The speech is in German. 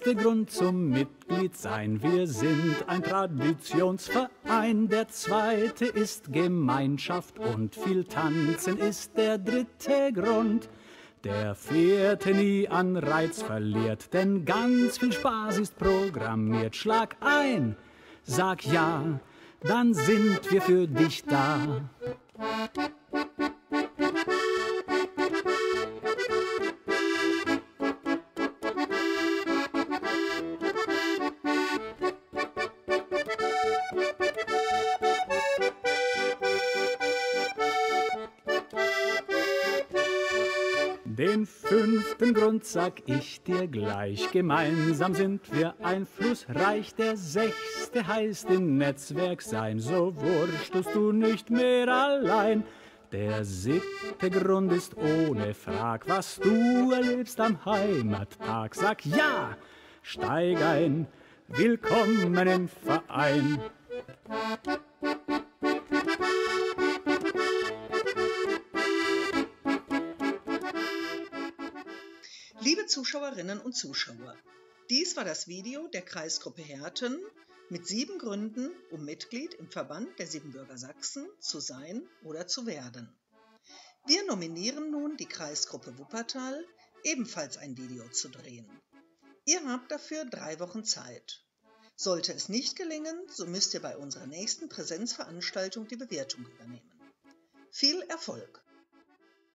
erste Grund zum Mitgliedsein. Wir sind ein Traditionsverein. Der zweite ist Gemeinschaft und viel Tanzen ist der dritte Grund. Der vierte nie an Reiz verliert, denn ganz viel Spaß ist programmiert. Schlag ein, sag ja, dann sind wir für dich da. Den fünften Grund sag ich dir gleich, gemeinsam sind wir einflussreich. Der sechste heißt im Netzwerk sein, so wurstelst du nicht mehr allein. Der siebte Grund ist ohne Frag, was du erlebst am Heimattag. Sag ja, steig ein, willkommen im Verein. Liebe Zuschauerinnen und Zuschauer, dies war das Video der Kreisgruppe Herten mit 7 Gründen, um Mitglied im Verband der Siebenbürger Sachsen zu sein oder zu werden. Wir nominieren nun die Kreisgruppe Wuppertal, ebenfalls ein Video zu drehen. Ihr habt dafür 3 Wochen Zeit. Sollte es nicht gelingen, so müsst ihr bei unserer nächsten Präsenzveranstaltung die Bewertung übernehmen. Viel Erfolg!